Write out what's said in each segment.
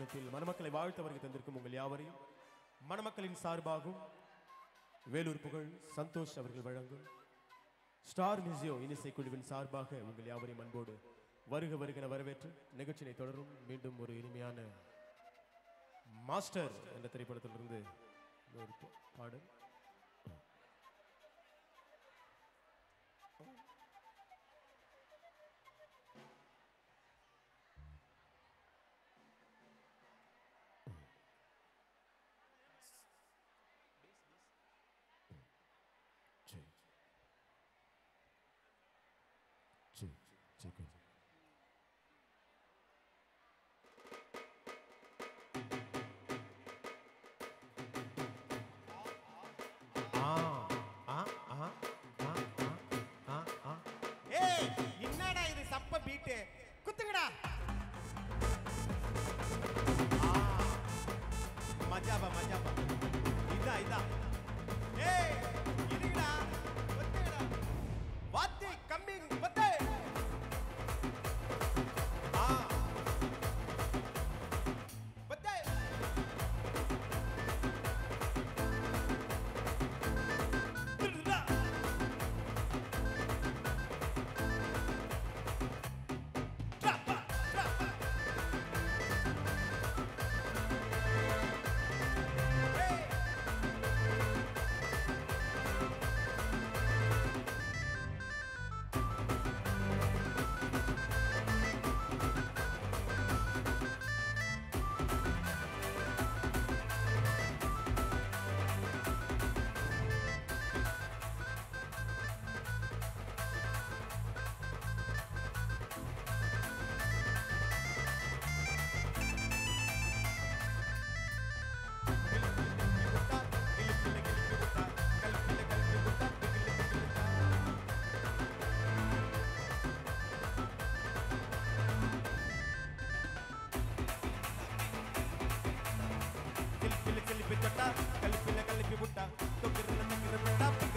தருணத்தில் மணமக்களை வாழ்த்து வருகை தந்திருக்கும் உங்கள் யாவரையும் மணமக்களின் சார்பாகவும் வேலூர் புகழ் சந்தோஷ் அவர்கள் வழங்கும் ஸ்டார் மியூசியோ இனிசை குழுவின் சார்பாக உங்கள் யாவரையும் அன்போடு வருக வருகிற வரவேற்று நிகழ்ச்சியை தொடரும். மீண்டும் ஒரு இனிமையான மாஸ்டர் என்ற திரைப்படத்திலிருந்து ஒரு பாடல். என்னடா இது சப்ப பீட்டு குத்துங்கடா. மஜாபா மஜாபா இதா இதா. ஏய் இதுடா குத்துங்கடா. வாத்தி கம்மிங் குத்து.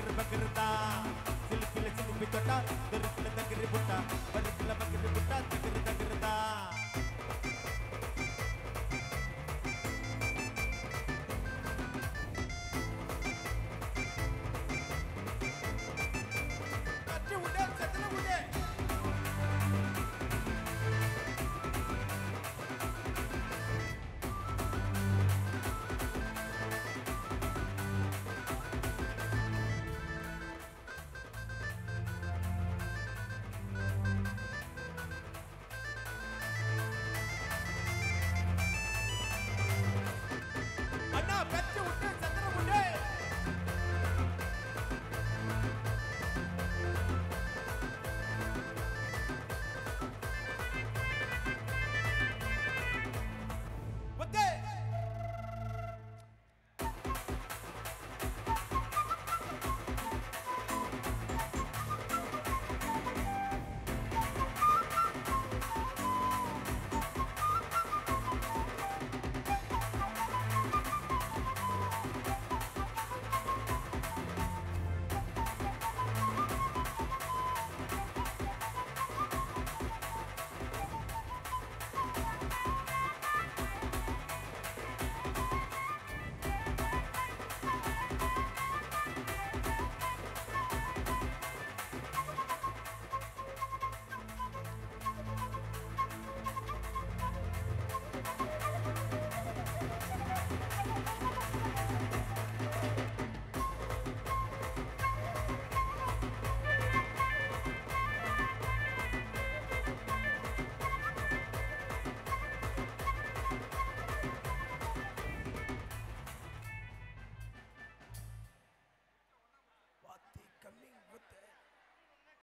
Butta,